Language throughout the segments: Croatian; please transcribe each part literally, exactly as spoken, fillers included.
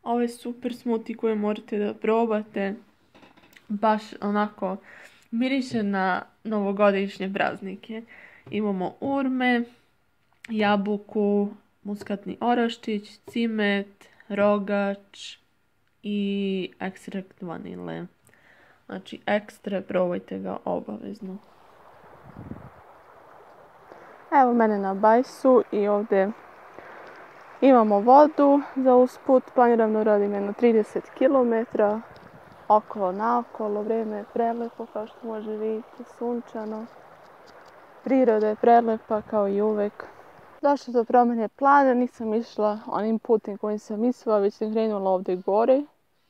Ovo je super smoothie koje morate da probate. Baš onako miriše na novogodišnje praznike. Imamo urme, jabuku, muskatni oraščić, cimet, rogač i ekstrakt vanile. Znači ekstra, probajte ga obavezno. Evo mene na bajsu i ovdje imamo vodu za usput. Planiram da uradim jedno trideset kilometara. Okolo naokolo, vrijeme je prelepo kao što može vidjeti, sunčano. Priroda je prelepa kao i uvek. Došlo do promjene plana, nisam išla onim putem kojim sam mislila, već sam krenula ovdje gore.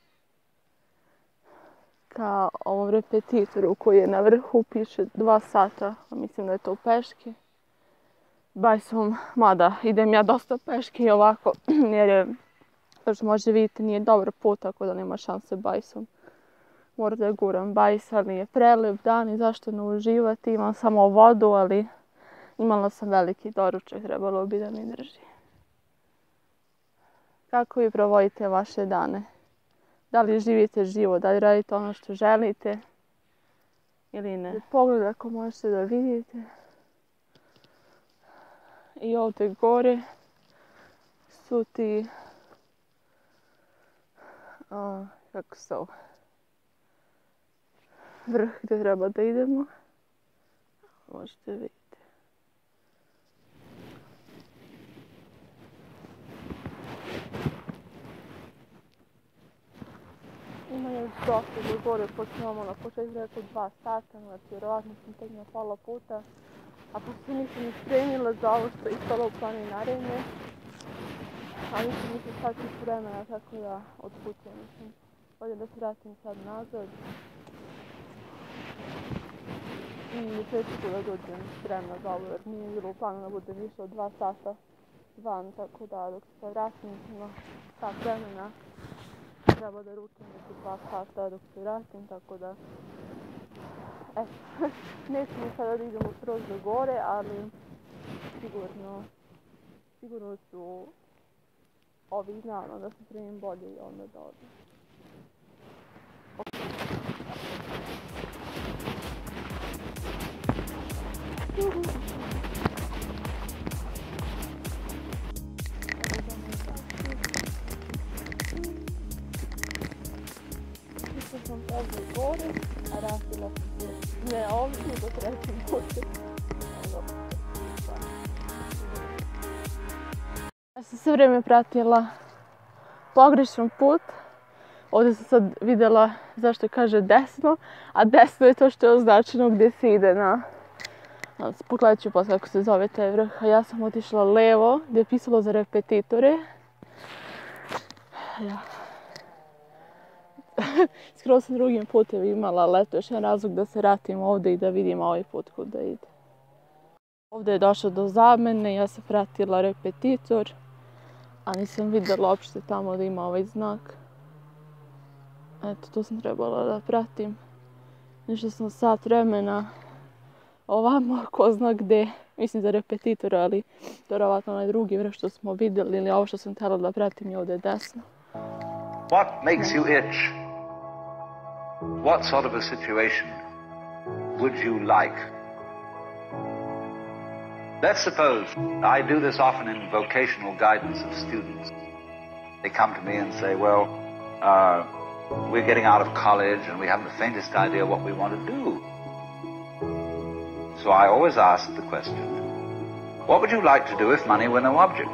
Ka ovom repetitoru koji je na vrhu, piše dva sata, mislim da je to peške. Bajsom, mada idem ja dosta peške i ovako, jer je, kao što može vidjeti, nije dobar put, tako da nema šanse bajsom. Moram da guram bajs, ali je prelep dan i zašto ne uživati, imam samo vodu, ali imala sam veliki doručak, trebalo bi da mi drži. Kako vi provodite vaše dane? Da li živite život, da li radite ono što želite ili ne? Pogled ako možete da vidite. I ovdje gore su ti, a, kako se ovo, vrh gdje treba da idemo. Možete vidjeti. Ima još dosta do gore, počnemo na početku rekao dva sata, znači vjerovatno sam tek na pola puta. A pošto nisam ni spremila za ovo što je ispalo u planinarenje, a nisam nisam sati vremena, tako da otputujem. Mislim, ovdje da se vratim sad nazad. I sveći ću da dođem spremna za ovo, jer nije bilo u planu da bude više od dva sata van, tako da dok se vratim na sat vremena, treba da ručam neki dva sata dok se vratim, tako da eto, nećemo sada da idemo skroz do gore, ali sigurno, sigurno su ovih dana da se primim bolje i onda da odem. Išla sam ovdje gore, a vratila sam se ne ovdje, nego trećim putem. Ja sam sve vrijeme pratila pogrešan put. Ovdje sam sad vidjela zašto kaže desno, a desno je to što je označeno gdje se ide na... Pogledat ću posle kako se zove taj vrh, a ja sam otišla levo gdje je pisalo za repetitore. Ja. Skoro sam drugim putem imala, ali eto još jedan razlog da se vratim ovdje i da vidim ovaj put kuda ide. Ovdje je došlo do zamene, ja sam pratila repetitor, a nisam vidjela uopšte tamo da ima ovaj znak. Eto, to sam trebala da pratim. Nešto sam sat vremena ovamo, ko zna gde, mislim za repetitor, ali vjerovatno onaj drugi vrh što smo vidjeli ili ovo što sam htjela da pratim je ovdje desno. What makes you itch? What sort of a situation would you like? Let's suppose I do this often in vocational guidance of students. They come to me and say, well, uh, we're getting out of college and we haven't the faintest idea what we want to do. So I always ask the question, what would you like to do if money were no object?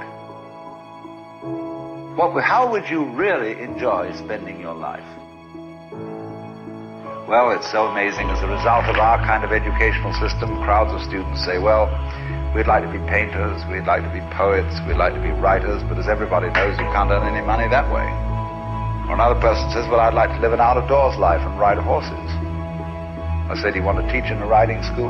What, how would you really enjoy spending your life? Well, it's so amazing. As a result of our kind of educational system, crowds of students say, well, we'd like to be painters, we'd like to be poets, we'd like to be writers, but as everybody knows, you can't earn any money that way. Or another person says, well, I'd like to live an out-of-doors life and ride horses. I say, do you want to teach in a riding school?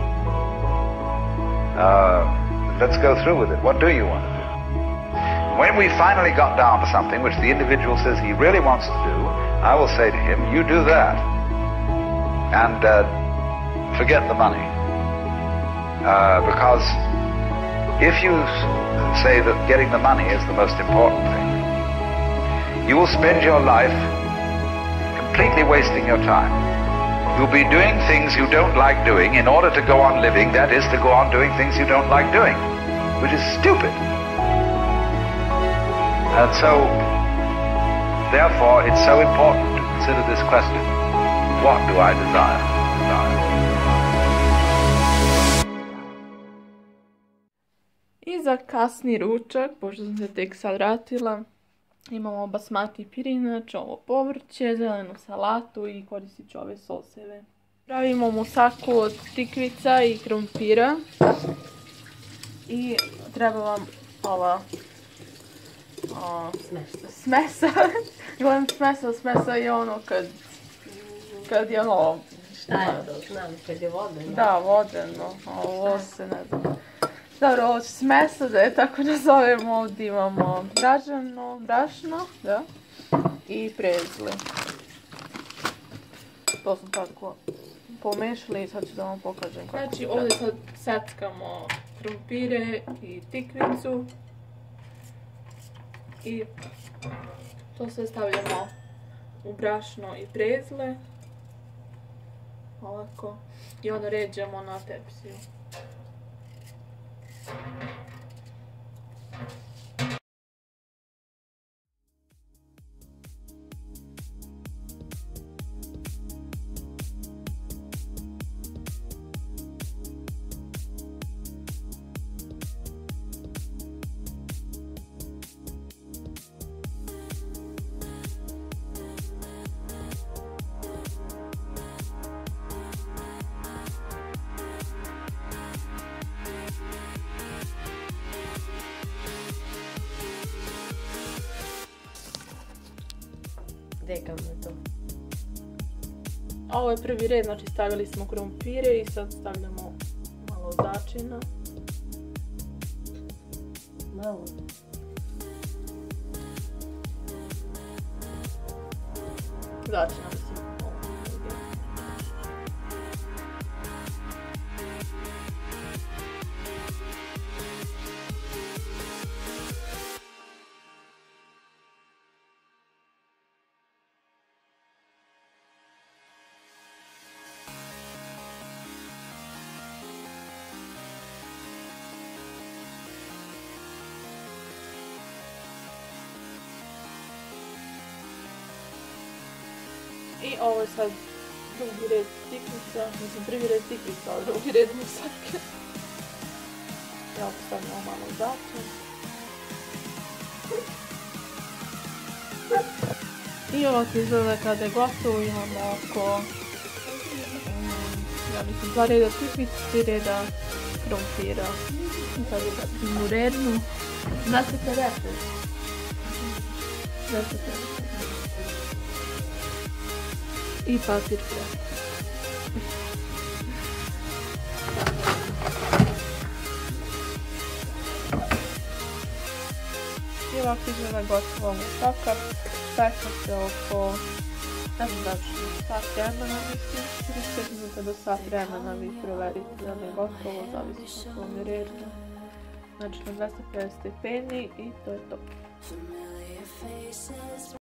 Uh, let's go through with it. What do you want to do? When we finally got down to something which the individual says he really wants to do, I will say to him, you do that. And uh, forget the money. Uh, because if you say that getting the money is the most important thing, you will spend your life completely wasting your time. You'll be doing things you don't like doing in order to go on living, that is, to go on doing things you don't like doing, which is stupid. And so, therefore, it's so important to consider this question: what do I desire? desire? I za kasni ručak, pošto sam se tek sad vratila, imamo basmati pirinač, ovo povrće, zelenu salatu i koristit ću ove soseve. Pravimo musaku od tikvica i krumpira. I treba vam ova o, smesa. Gledam smesa, smesa je ono kad, kad je ono... Šta je to, znam, kad je vodeno? Da, vodeno, ovo se ne znam. Dobro, ovo smesa da je tako nazovemo, ovdje imamo bražano, brašno, da, i prezle. To smo tako pomešali i sad ću da vam pokažem kako. Znači ovdje sad sackamo krumpire i tikvicu i to sve stavljamo u brašno i prezle, ovako, i onda ređamo na tepsiju. Dekam je to. Ovo je prvi red, znači stavili smo krumpire i sad stavljamo malo začina. Malo. Začina mislim. I ovo je sad drugi red tikvica, mislim prvi red tikvica, ali drugi red musake. Ja postavljamo malo začin. I ovako izgleda kada je gotovo, imamo oko, ja mislim, dva reda tikvica, tri reda krumpira. I sad je u rednu. Znate recept? Recept. I papir preko. I ovako izgleda gotova musaka. Peka se oko, ne znam da ću sat vremena, mislim, trideset minuta do sat vremena vi proverite da je gotovo, zavisno od tom redu. Znači na dvesta pedeset stepeni i to je to.